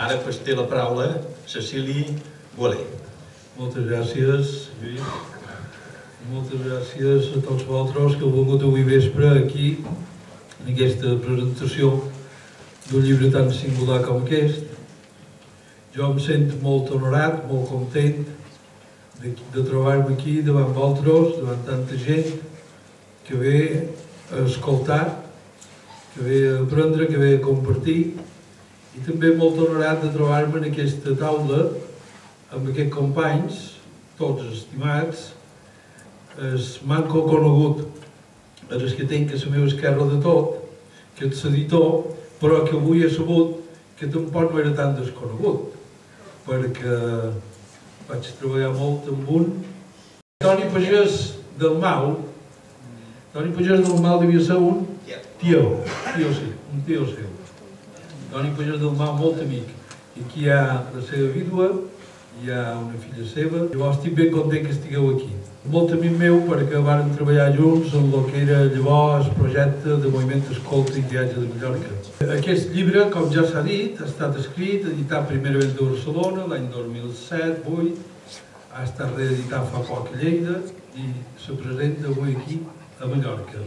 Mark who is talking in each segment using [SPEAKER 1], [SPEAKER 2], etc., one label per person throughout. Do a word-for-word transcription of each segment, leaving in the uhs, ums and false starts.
[SPEAKER 1] Ara pues, té la paraula Cecili Boler.
[SPEAKER 2] Moltes gràcies, Lluís. Moltes gràcies a tots vosaltres que heu vingut avui vespre aquí en aquesta presentació d'un llibre tan singular com aquest. Jo em sento molt honorat, molt content de, de trobar-me aquí davant vosaltres, davant tanta gent que ve a escoltar, que ve a aprendre, que ve a compartir, i també molt honorat de trobar-me en aquesta taula amb aquests companys, tots estimats, es manco conegut, els que tinc a la meva esquerra de tot, que és l'editor, però que avui he sabut que tampoc no era tan desconegut, perquè vaig treballar molt amb un Toni Pagès del Mau. Toni Pagès del Mau devia ser un tio, tio sí, un tio seu. Toni Pagès del Mau, molt amic. I aquí hi ha la seva vídua, hi ha una filla seva. Llavors estic ben content que estigueu aquí. Molt amic meu perquè vàrem treballar junts en el que era llavors el projecte de Moviment Escolta i Viatge de Mallorca. Aquest llibre, com ja s'ha dit, ha estat escrit, editat primerament de Barcelona l'any dos mil set vuit, ha estat reeditat fa poc a Lleida i se presenta avui aquí a Mallorca.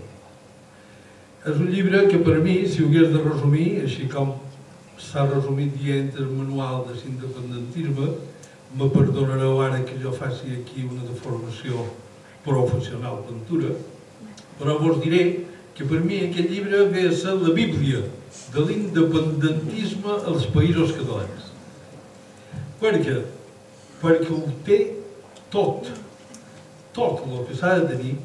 [SPEAKER 2] És un llibre que per mi, si ho hagués de resumir, així com s'ha resumit dient el manual de l'independentisme, me perdonareu ara que jo faci aquí una deformació professional pintura, però vos diré que per mi aquest llibre ve a ser la Bíblia de l'independentisme als països catalans. Per què? Perquè ho té tot, tot el que s'ha de tenir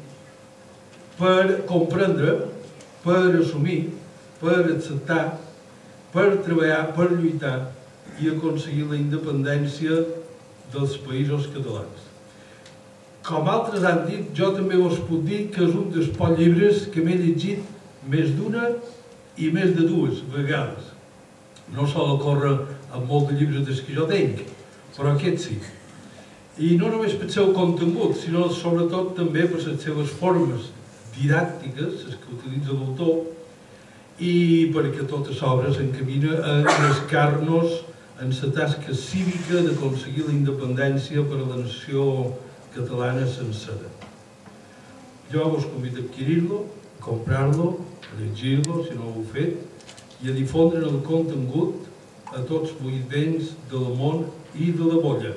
[SPEAKER 2] per comprendre, per assumir, per acceptar, per treballar, per lluitar i aconseguir la independència dels països catalans. Com altres han dit, jo també us puc dir que és un dels pocs llibres que m'he llegit més d'una i més de dues vegades. No sol ocórrer amb molts de llibres des que jo tinc, però aquest sí. I no només per seu contingut, sinó sobretot també per les seves formes didàctiques, les que utilitza l'autor, i perquè tota l'obra s'encamina a enmascar-nos en la tasca cívica d'aconseguir la independència per a la nació catalana sencera. Jo vos convido a adquirir-lo, a comprar-lo, a llegir-lo, si no ho heu fet, i a difondre el contingut a tots els oients del món i de la bolla.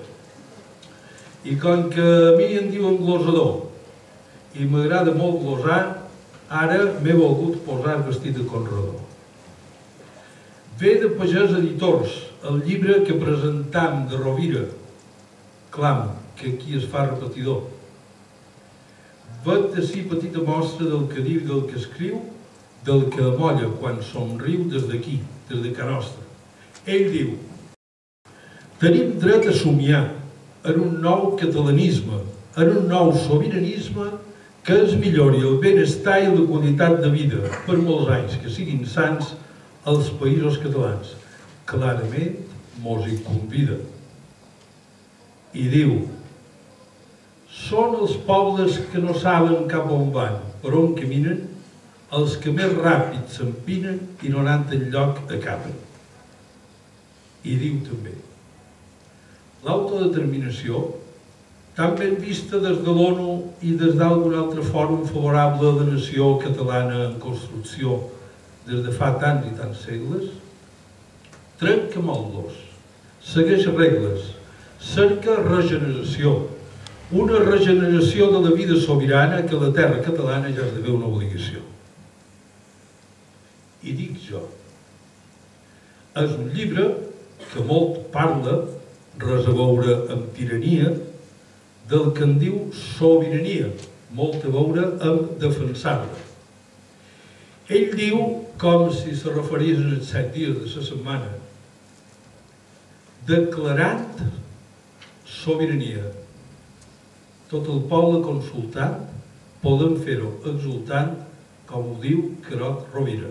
[SPEAKER 2] I com que a mi em diuen glosador, i m'agrada molt glosar, ara m'he volgut posar vestit de conrador. Ve de Pagès Editors, el llibre que presentam de Rovira, Clam, que aquí es fa repetidor. Vet ací petita mostra del que diu i del que escriu, del que amolla quan somriu des d'aquí, des de ca nostra. Ell diu: tenim dret a somiar en un nou catalanisme, en un nou sobiranisme que es millori el benestar i la qualitat de vida per molts anys, que siguin sants als països catalans. Clarament mos hi convida. I diu: són els pobles que no saben cap on van, per on caminen, els que més ràpid s'empinen i no anant enlloc acaben. I diu també: l'autodeterminació, tan ben vista des de l'ONU i des d'algun altre fòrum favorable a la nació catalana en construcció des de fa tants i tants segles, trenca molts, segueix regles, cerca regeneració, una regeneració de la vida sobirana que la terra catalana ja esdevé una obligació. I dic jo, és un llibre que molt parla, res a veure amb tirania, del que en diu sobirania, molt a veure amb defensar-la. Ell diu, com si se referís als set dies de la setmana, declarant sobirania. Tot el poble consultat podem fer-ho exultant, com ho diu Querot Rovira.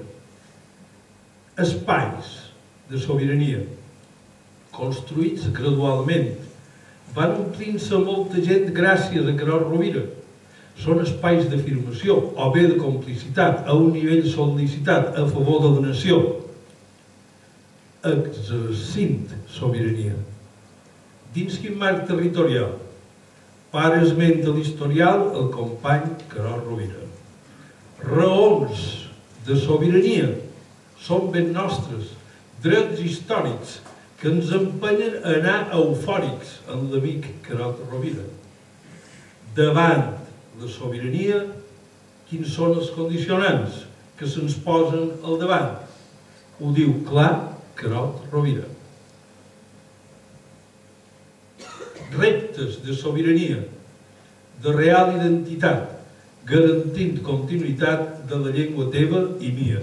[SPEAKER 2] Espais de sobirania, construïts gradualment, van omplint-se molta gent gràcies a Querot Rovira. Són espais d'afirmació o bé de complicitat a un nivell sol·licitat a favor de la nació. exercint sobirania. Dins quin marc territorial? Para esmenta l'historial el company Queralt Rovira. Raons de sobirania són ben nostres, drets històrics que ens empenyen a anar eufòrics amb l'amic Queralt Rovira. Davant la sobirania, quins són els condicionants que se'ns posen al davant? Ho diu clar Queralt Rovira. Reptes de sobirania, de real identitat, garantint continuïtat de la llengua teva i mia.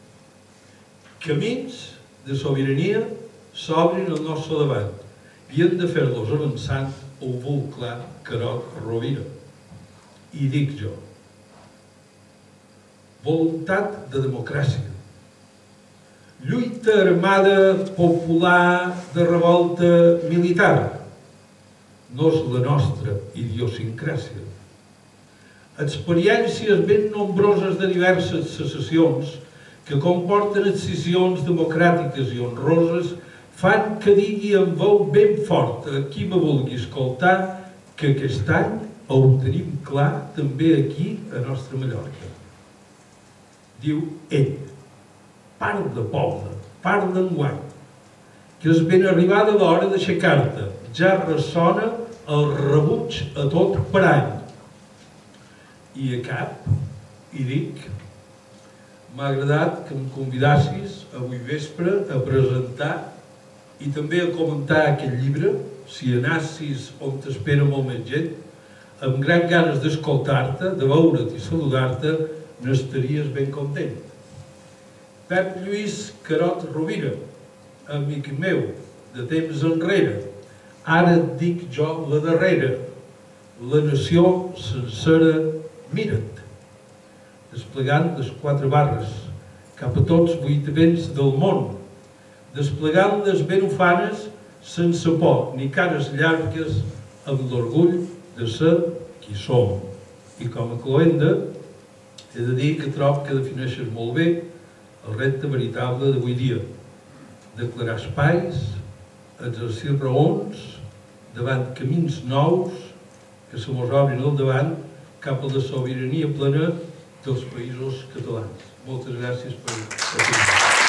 [SPEAKER 2] Camins de sobirania s'obrin al nostre davant i hem de fer-los avançant ho vol clar Queralt Rovira. I dic jo, voluntat de democràcia, lluita armada popular de revolta militar, no és la nostra idiosincràsia. Experiències ben nombroses de diverses secessions que comporten excisions democràtiques i honroses fan que digui amb veu ben forta a qui me vulgui escoltar que aquest any ho tenim clar també aquí a nostra Mallorca. Diu ell, part de poble, part d'enguany, que és ben arribada l'hora d'aixecar-te, ja ressona el rebuig a tot per any. I a cap, i dic, m'ha agradat que em convidassis avui vespre a presentar i també a comentar aquest llibre, si anassis on t'espera molt més gent, amb gran ganes d'escoltar-te, de veure't i saludar-te, n'estaries ben content. Pep Lluís Queralt Rovira, amic meu, de temps enrere, ara et dic jo la darrera, la nació sencera mira't, desplegant les quatre barres cap a tots vuit vents del món, desplegant-les ben ufanes sense por ni cares llargues amb l'orgull de ser qui som. I com a cloenda he de dir que trob que defineixes molt bé el repte veritable d'avui dia, declarar espais, exercir raons davant camins nous que se mos obrin al davant cap a la sobirania plena dels països catalans. Moltes gràcies per atenció.